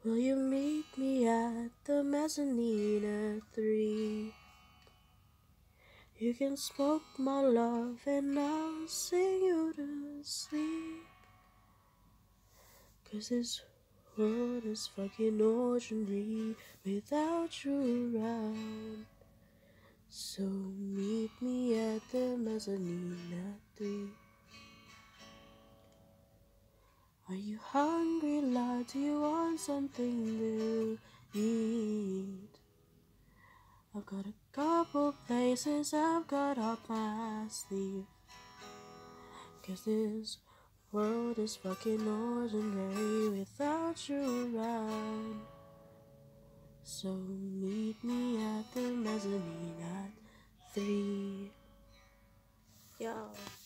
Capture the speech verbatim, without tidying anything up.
Will you meet me at the mezzanine at three? You can smoke my love and I'll sing you to sleep. 'Cause this world is fucking ordinary without you around. So meet me at the mezzanine at three. Are you hungry, lad? Do you want something to eat? I've got a couple places I've got up my sleeve. 'Cause this world is fucking ordinary without you around. So meet me at the mezzanine at three. Yo.